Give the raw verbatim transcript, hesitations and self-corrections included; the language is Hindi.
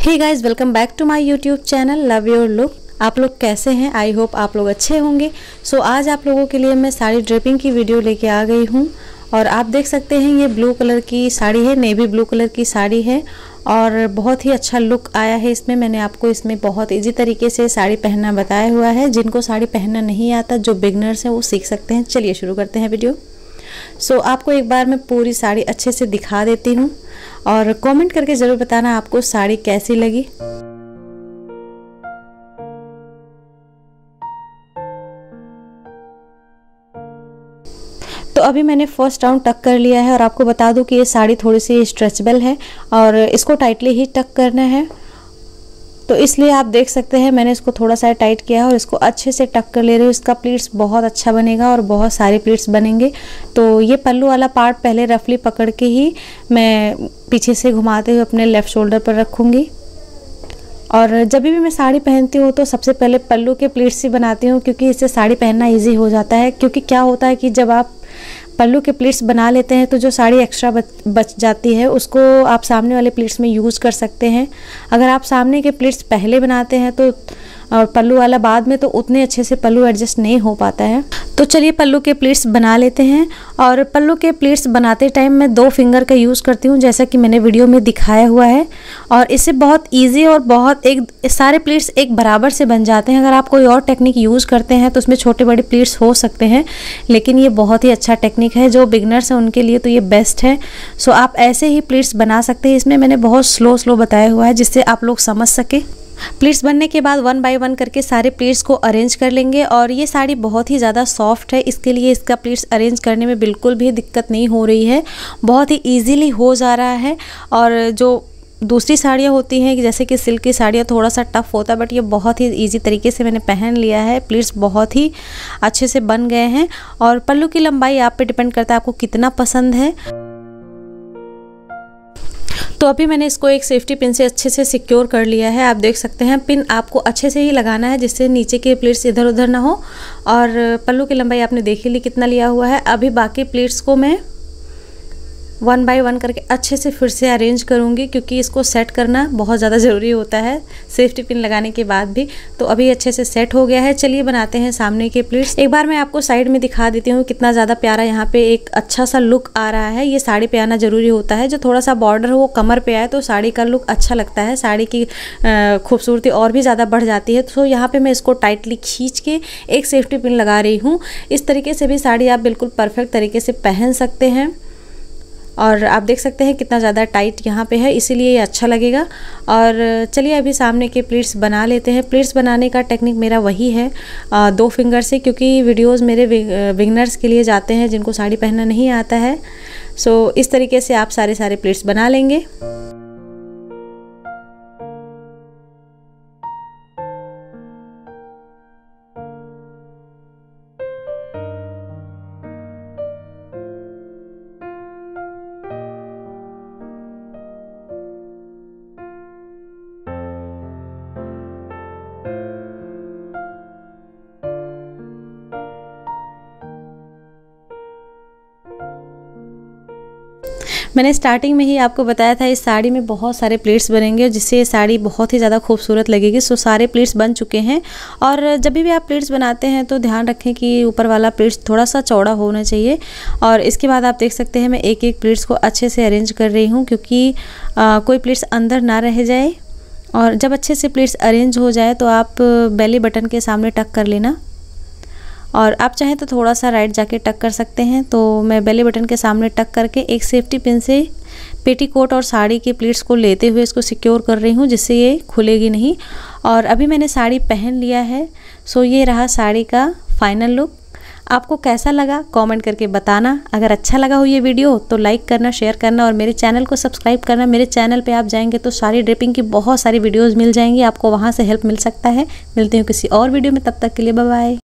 Hey guys, welcome back to my YouTube channel love your look. आप लोग कैसे हैं? आई होप आप लोग अच्छे होंगे। सो so, आज आप लोगों के लिए मैं साड़ी ड्रेपिंग की वीडियो लेके आ गई हूँ और आप देख सकते हैं ये ब्लू कलर की साड़ी है, नेवी ब्लू कलर की साड़ी है और बहुत ही अच्छा लुक आया है इसमें। मैंने आपको इसमें बहुत इजी तरीके से साड़ी पहनना बताया हुआ है। जिनको साड़ी पहनना नहीं आता, जो बिगनर्स हैं, वो सीख सकते हैं। चलिए शुरू करते हैं वीडियो। सो so, आपको एक बार मैं पूरी साड़ी अच्छे से दिखा देती हूँ और कमेंट करके ज़रूर बताना आपको साड़ी कैसी लगी। तो अभी मैंने फर्स्ट राउंड टक कर लिया है और आपको बता दूं कि ये साड़ी थोड़ी सी स्ट्रेचेबल है और इसको टाइटली ही टक करना है। तो इसलिए आप देख सकते हैं मैंने इसको थोड़ा सा टाइट किया है और इसको अच्छे से टक कर ले रही हूँ। इसका प्लीट्स बहुत अच्छा बनेगा और बहुत सारे प्लीट्स बनेंगे। तो ये पल्लू वाला पार्ट पहले रफली पकड़ के ही मैं पीछे से घुमाते हुए अपने लेफ़्ट शोल्डर पर रखूँगी। और जब भी मैं साड़ी पहनती हूँ तो सबसे पहले पल्लू के प्लीट्स ही बनाती हूँ, क्योंकि इससे साड़ी पहनना ईजी हो जाता है। क्योंकि क्या होता है कि जब आप पल्लू के प्लीट्स बना लेते हैं तो जो साड़ी एक्स्ट्रा बच बच जाती है उसको आप सामने वाले प्लीट्स में यूज़ कर सकते हैं। अगर आप सामने के प्लीट्स पहले बनाते हैं तो और पल्लू वाला बाद में, तो उतने अच्छे से पल्लू एडजस्ट नहीं हो पाता है। तो चलिए पल्लू के प्लीट्स बना लेते हैं। और पल्लू के प्लीट्स बनाते टाइम मैं दो फिंगर का यूज़ करती हूँ, जैसा कि मैंने वीडियो में दिखाया हुआ है। और इससे बहुत इजी और बहुत एक सारे प्लीट्स एक बराबर से बन जाते हैं। अगर आप कोई और टेक्निक यूज़ करते हैं तो उसमें छोटे बड़े प्लीट्स हो सकते हैं, लेकिन ये बहुत ही अच्छा टेक्निक है। जो बिगनर्स हैं उनके लिए तो ये बेस्ट है। सो आप ऐसे ही प्लीट्स बना सकते हैं। इसमें मैंने बहुत स्लो स्लो बताया हुआ है जिससे आप लोग समझ सके। प्लीट्स बनने के बाद वन बाय वन करके सारे प्लीट्स को अरेंज कर लेंगे। और ये साड़ी बहुत ही ज़्यादा सॉफ्ट है, इसके लिए इसका प्लीट्स अरेंज करने में बिल्कुल भी दिक्कत नहीं हो रही है, बहुत ही इजीली हो जा रहा है। और जो दूसरी साड़ियाँ होती हैं जैसे कि सिल्क की साड़ियाँ, थोड़ा सा टफ होता है, बट ये बहुत ही इजी तरीके से मैंने पहन लिया है। प्लीट्स बहुत ही अच्छे से बन गए हैं। और पल्लू की लंबाई आप पे डिपेंड करता है आपको कितना पसंद है। तो अभी मैंने इसको एक सेफ्टी पिन से अच्छे से सिक्योर कर लिया है। आप देख सकते हैं पिन आपको अच्छे से ही लगाना है जिससे नीचे के प्लीट्स इधर उधर ना हो। और पल्लू की लंबाई आपने देख ही ली कितना लिया हुआ है। अभी बाकी प्लीट्स को मैं वन बाय वन करके अच्छे से फिर से अरेंज करूँगी, क्योंकि इसको सेट करना बहुत ज़्यादा ज़रूरी होता है सेफ्टी पिन लगाने के बाद भी। तो अभी अच्छे से सेट हो गया है। चलिए बनाते हैं सामने के प्लीट्स। एक बार मैं आपको साइड में दिखा देती हूँ कितना ज़्यादा प्यारा यहाँ पे एक अच्छा सा लुक आ रहा है। ये साड़ी पे आना ज़रूरी होता है। जो थोड़ा सा बॉर्डर हो वो कमर पे आए तो साड़ी का लुक अच्छा लगता है, साड़ी की खूबसूरती और भी ज़्यादा बढ़ जाती है। तो यहाँ पर मैं इसको टाइटली खींच के एक सेफ्टी पिन लगा रही हूँ। इस तरीके से भी साड़ी आप बिल्कुल परफेक्ट तरीके से पहन सकते हैं। और आप देख सकते हैं कितना ज़्यादा टाइट यहाँ पे है, इसीलिए ये अच्छा लगेगा। और चलिए अभी सामने के प्लीट्स बना लेते हैं। प्लीट्स बनाने का टेक्निक मेरा वही है, आ, दो फिंगर से, क्योंकि वीडियोस मेरे बिगनर्स के लिए जाते हैं जिनको साड़ी पहनना नहीं आता है। सो इस तरीके से आप सारे सारे प्लीट्स बना लेंगे। मैंने स्टार्टिंग में ही आपको बताया था इस साड़ी में बहुत सारे प्लीट्स बनेंगे जिससे ये साड़ी बहुत ही ज़्यादा खूबसूरत लगेगी। सो सारे प्लीट्स बन चुके हैं। और जब भी आप प्लीट्स बनाते हैं तो ध्यान रखें कि ऊपर वाला प्लीट्स थोड़ा सा चौड़ा होना चाहिए। और इसके बाद आप देख सकते हैं मैं एक एक प्लीट्स को अच्छे से अरेंज कर रही हूँ, क्योंकि आ, कोई प्लीट्स अंदर ना रह जाए। और जब अच्छे से प्लीट्स अरेंज हो जाए तो आप बेली बटन के सामने टक कर लेना। और आप चाहें तो थोड़ा सा राइट जाके टक कर सकते हैं। तो मैं बेली बटन के सामने टक करके एक सेफ्टी पिन से पेटीकोट और साड़ी के प्लीट्स को लेते हुए इसको सिक्योर कर रही हूँ, जिससे ये खुलेगी नहीं। और अभी मैंने साड़ी पहन लिया है। सो ये रहा साड़ी का फाइनल लुक। आपको कैसा लगा कमेंट करके बताना। अगर अच्छा लगा हो ये वीडियो तो लाइक करना, शेयर करना और मेरे चैनल को सब्सक्राइब करना। मेरे चैनल पे आप जाएंगे तो सारी ड्रेपिंग की बहुत सारी वीडियोस मिल जाएंगी, आपको वहाँ से हेल्प मिल सकता है। मिलती हूँ किसी और वीडियो में, तब तक के लिए बाय बाय।